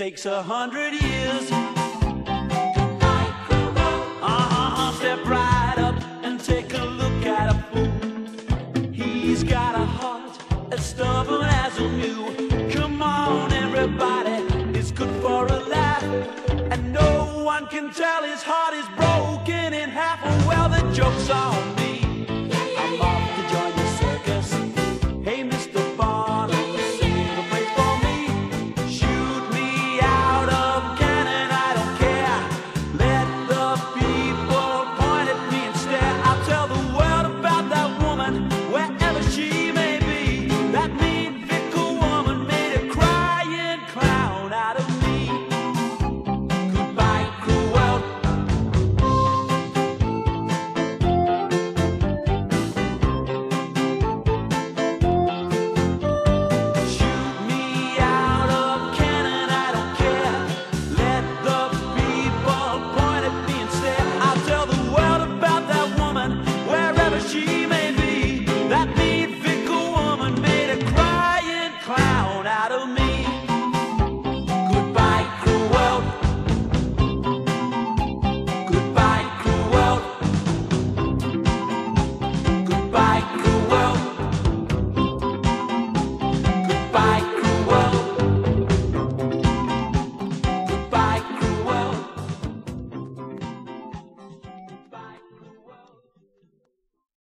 takes 100 years. Step right up and take a look at a fool. He's got a heart as stubborn as a mule. Come on, everybody, it's good for a laugh. And no one can tell his heart is broken in half. Oh, well, the joke's on me.